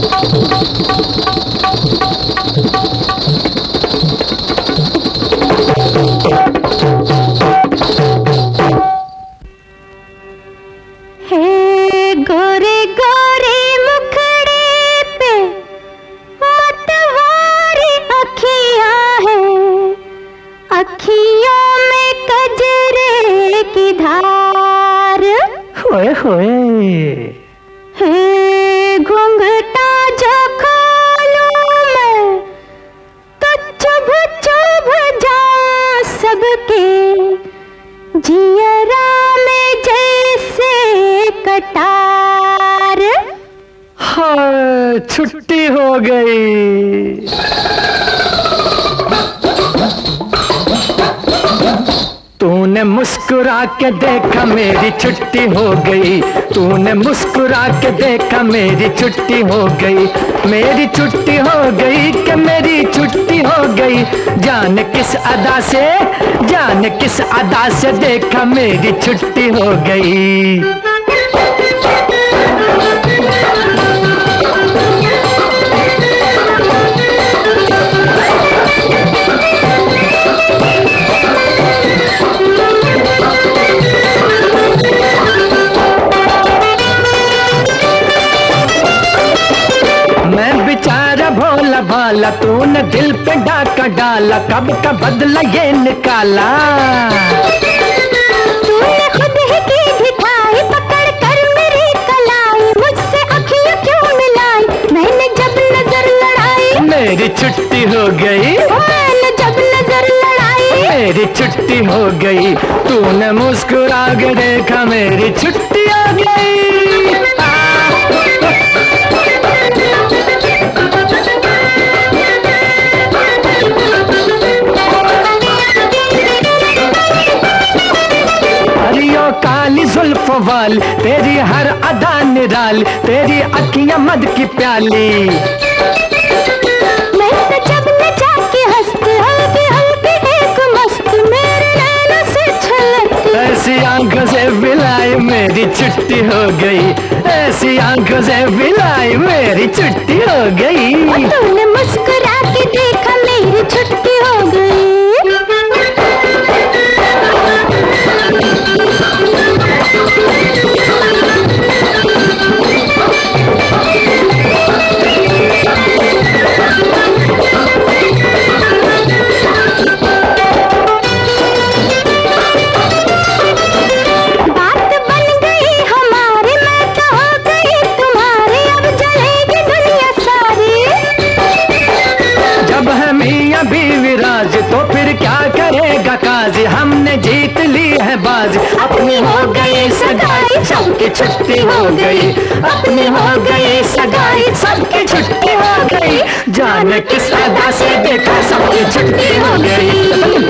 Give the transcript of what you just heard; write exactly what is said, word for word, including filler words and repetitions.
छुट्टी हो गई। तूने मुस्कुरा के देखा मेरी छुट्टी हो गई, तूने मुस्कुरा के देखा मेरी छुट्टी हो गई, मेरी छुट्टी हो गई कि मेरी छुट्टी हो गई। जान किस अदा से, जान किस अदा से देखा मेरी छुट्टी हो गई। भोला भाला तूने दिल पे डाका डाला, कब का बदला ये निकाला। तूने खुद ही की दिखाई पकड़ कर मेरी कलाई, मुझसे अखियां क्यों मिलाई, मैंने जब नजर लड़ाई मेरी छुट्टी हो गई, मैंने जब नजर लड़ाई मेरी छुट्टी हो गई। तूने मुस्कुरा के देखा मेरी छुट्टी हो गई। काली जुल्फ वाल तेरी हर अदा निराल, तेरी अखियां मद की प्याली। मैं तो जब नचा के हंसती हल्की हल्की एक मस्त मेरे नैनों से छलकती, ऐसी आंखों से बिलाई मेरी छुट्टी हो गई, ऐसी आंखों से बिलाई मेरी छुट्टी हो गई। तूने मुस्कुरा के देखा मेरी छुट्टी हो गई। तो फिर क्या करेगा काजी, हमने जीत ली है बाजी। अपनी हो गई सगाई सबकी छुट्टी हो गई, अपनी हो गई सगाई सबकी छुट्टी हो गई। जाने किस अदा से देखा सबकी छुट्टी हो गई।